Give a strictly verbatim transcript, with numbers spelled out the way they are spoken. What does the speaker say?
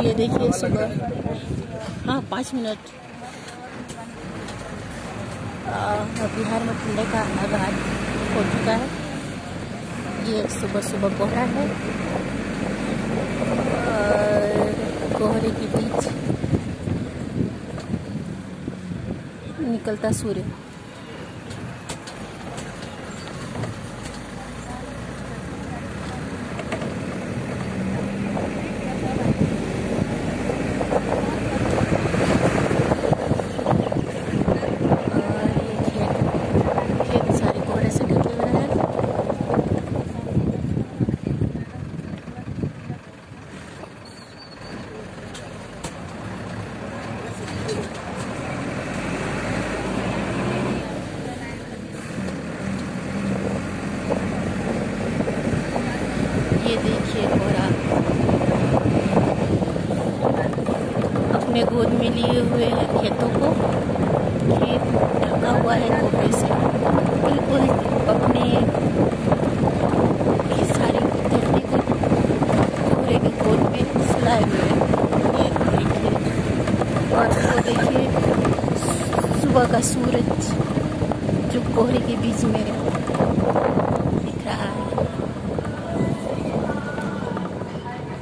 ये देखिए सुबह, हाँ पाँच मिनट बिहार में ठंडे का आगाज हो चुका है। ये सुबह सुबह कोहरा है और कोहरे के बीच निकलता सूर्य। ये देखिए कोहरा अपने गोद में लिए हुए हैं खेतों को। खेत ढका हुआ है कोहरे से, बिल्कुल अपने सारी धरती को कोहरे के गोद में सुलाए हुए हैं। ये देखिए, और वो देखिए सुबह का सूरज जो कोहरे के बीच में है।